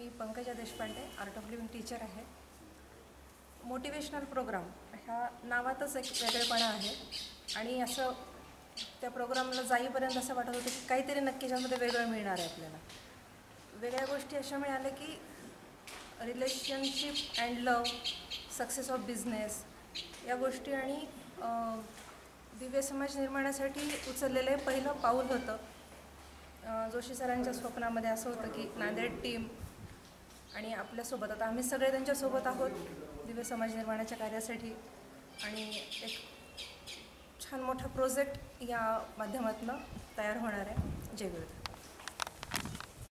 Me Pankaja Deshpande art of living teacher आहे. Motivational programme ह्या नावातच एक वेगळेपणा आहे आणि असं त्या प्रोग्रामला जाईपर्यंत असं वाटत होतं की काहीतरी नक्की ज्यामध्ये वेगळं मिळणार आहे आपल्याला. वेगळ्या गोष्टी अशा मिळाल्या की relationship and love, success of business या गोष्टी आणि दिव्य समाज निर्माणासाठी उचललेलं पहिलं पाऊल होतं. जोशी सरांच्या स्वप्नामध्ये असं होतं की नांदेड टीम आणि आपल्यासोबत आता आम्ही सगळे त्यांच्यासोबत आहोत दिव्य समाज निर्माणाच्या कार्यासाठी आणि एक छान मोठा प्रोजेक्ट या माध्यमातून तयार होणार आहे. जय गुरु.